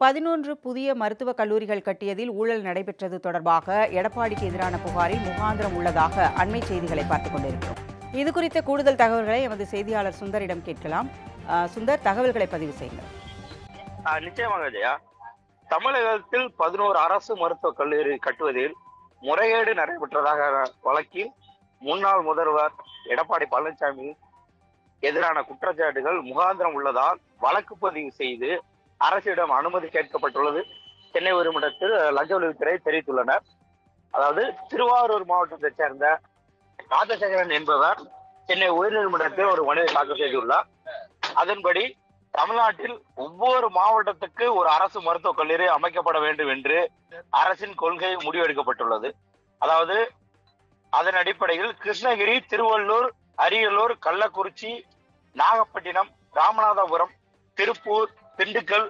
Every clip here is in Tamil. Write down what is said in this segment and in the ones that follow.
11 புதிய மருத்துவக் கல்லூரிகள் கட்டியதில் ஊழல் நடைபெற்றது தொடர்பாக எடப்பாடிக்கு எதிரான புகாரில் முகாந்திரம் உள்ளதாக அண்மை செய்திகளை பார்த்துக் கொண்டிருக்கிறோம். இது குறித்த கூடுதல் தகவல்களை எமது செய்தியாளர் சுந்தரிடம் கேட்கலாம். சுந்தர், தகவல்களை பதிவு செய்யுங்கள். நிச்சயமாக ஜெயா. தமிழகத்தில் 11 அரசு மருத்துவக் கல்லூரி கட்டுவதில் முறைகேடு நடைபெற்றதாக வழக்கில் முன்னாள் முதல்வர் எடப்பாடி பழனிசாமி எதிரான குற்றச்சாட்டுகள் முகாந்திரம் உள்ளதால் வழக்கு பதிவு செய்து அரசிடம் அனுமதி கேட்கப்பட்டுள்ளது. சென்னை உயர்நீதிமன்றத்தில் லஞ்ச ஒழிப்புத்துறை தெரிவித்துள்ளனர். அதாவது திருவாரூர் மாவட்டத்தைச் சேர்ந்த ராஜசேகரன் என்பவர் சென்னை உயர்நீதிமன்றத்தில் ஒரு மனுவை தாக்கல் செய்துள்ளார். அதன்படி தமிழ்நாட்டில் ஒவ்வொரு மாவட்டத்துக்கு ஒரு அரசு மருத்துவக் கல்லூரி அமைக்கப்பட வேண்டும் என்று அரசின் கொள்கை முடிவெடுக்கப்பட்டுள்ளது. அதாவது அதன் அடிப்படையில் கிருஷ்ணகிரி, திருவள்ளூர், அரியலூர், கள்ளக்குறிச்சி, நாகப்பட்டினம், ராமநாதபுரம், திருப்பூர், திண்டுக்கல்,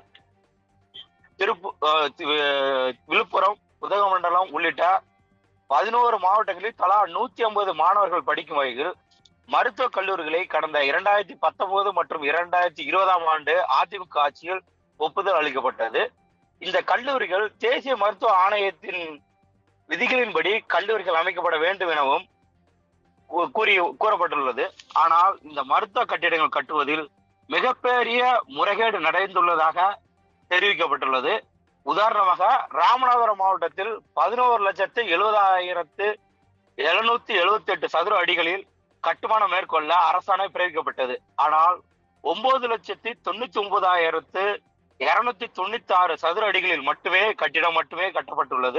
விழுப்புரம், உதகமண்டலம் உள்ளிட்ட 11 மாவட்டங்களில் தலா 150 மாணவர்கள் படிக்கும் வகையில் மருத்துவக் கல்லூரிகளை கடந்த 2019 மற்றும் 2020ஆம் ஆண்டு அதிமுக ஆட்சியில் ஒப்புதல் அளிக்கப்பட்டது. இந்த கல்லூரிகள் தேசிய மருத்துவ ஆணையத்தின் விதிகளின்படி கல்லூரிகள் அமைக்கப்பட வேண்டும் எனவும் கூறப்பட்டுள்ளது. ஆனால் இந்த மருத்துவ கட்டிடங்கள் கட்டுவதில் மிகப்பெரிய முறைகேடு நடந்துள்ளதாக தெரிவிக்கப்பட்டுள்ளது. உதாரணமாக ராமநாதபுரம் மாவட்டத்தில் 11,70,778 சதுர அடிகளில் கட்டுமானம் மேற்கொள்ள அரசாணை பிறப்பிக்கப்பட்டது. ஆனால் 9,99,296 சதுர அடிகளில் கட்டிடம் மட்டுமே கட்டப்பட்டுள்ளது.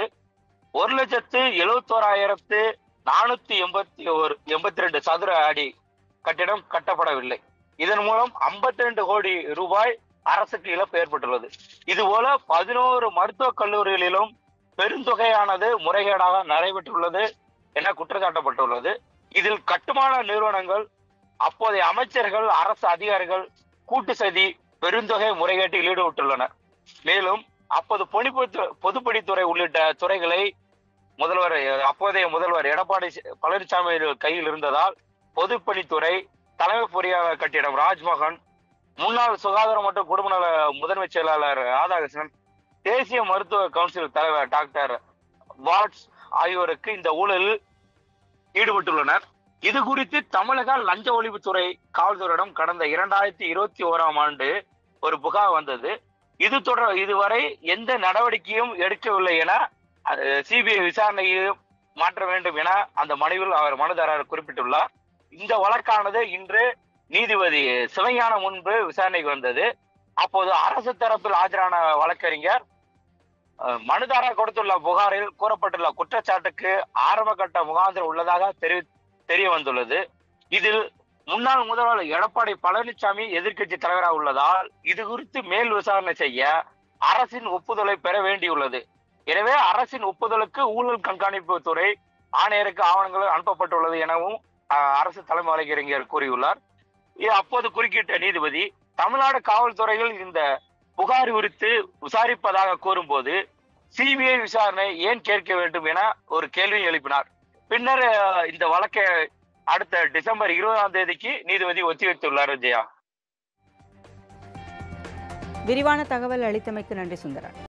1,71,482 சதுர அடி கட்டிடம் கட்டப்படவில்லை. இதன் மூலம் 52 கோடி ரூபாய் அரசுக்கு இழப்பு ஏற்பட்டுள்ளது. இதுபோல 11 மருத்துவக் கல்லூரிகளிலும் பெருந்தொகையானது முறைகேடாக நடைபெற்றுள்ளது என குற்றச்சாட்டப்பட்டுள்ளது. இதில் கட்டுமான நிறுவனங்கள், அப்போதைய அமைச்சர்கள், அரசு அதிகாரிகள் கூட்டு சதி பெருந்தொகை முறைகேட்டில் ஈடுபட்டுள்ளனர். மேலும் அப்போது பொதுப்பணித்துறை உள்ளிட்ட துறைகளை அப்போதைய முதல்வர் எடப்பாடி பழனிசாமி கையில் இருந்ததால் பொதுப்பணித்துறை, தலைமை பொறியாளர் கட்டிடம் ராஜ்மோகன், முன்னாள் சுகாதாரம் மற்றும் குடும்ப நல முதன்மை செயலாளர் ராதாகிருஷ்ணன், தேசிய மருத்துவ கவுன்சில் தலைவர் டாக்டர் வாட்ஸ் ஆகியோருக்கு இந்த ஊழலில் ஈடுபட்டுள்ளனர். இது குறித்து தமிழக லஞ்ச ஒழிப்புத்துறை காவல்துறையிடம் கடந்த 2021ஆம் ஆண்டு ஒரு புகார் வந்தது. இதுவரை எந்த நடவடிக்கையும் எடுக்கவில்லை என சிபிஐ விசாரணையை மாற்ற வேண்டும் என அந்த மனுவில் அவர் மனுதாரர் குறிப்பிட்டுள்ளார். இந்த வழக்கானது இன்று நீதிபதி சிவஞானம் முன்பு விசாரணைக்கு வந்தது. அப்போது அரசு தரப்பில் ஆஜரான வழக்கறிஞர் மனுதாரர் கொடுத்துள்ள புகாரில் கூறப்பட்டுள்ள குற்றச்சாட்டுக்கு ஆரம்ப கட்ட முகாந்திரம் உள்ளதாக தெரிய வந்துள்ளது. இதில் முன்னாள் முதல்வர் எடப்பாடி பழனிசாமி எதிர்க்கட்சி தலைவராக உள்ளதால் இது குறித்து மேல் விசாரணை செய்ய அரசின் ஒப்புதலை பெற வேண்டியுள்ளது. எனவே அரசின் ஒப்புதலுக்கு ஊழல் கண்காணிப்பு துறை ஆணையருக்கு ஆவணங்கள் அனுப்பப்பட்டுள்ளது எனவும் அரசு தலைமை வழக்கறிஞர் கூறியுள்ளார். அப்போது குறுக்கிட்ட நீதிபதி தமிழ்நாடு காவல்துறையில் இந்த புகார் குறித்து விசாரிப்பதாக கூறும்போது சிபிஐ விசாரணை ஏன் கேட்க வேண்டும் என ஒரு கேள்வி எழுப்பினார். பின்னர் இந்த வழக்கை அடுத்த டிசம்பர் 20ஆம் தேதிக்கு நீதிபதி ஒத்திவைத்துள்ளார். ஜெயா, விரிவான தகவல் அளித்தமைக்கு நன்றி சுந்தரன்.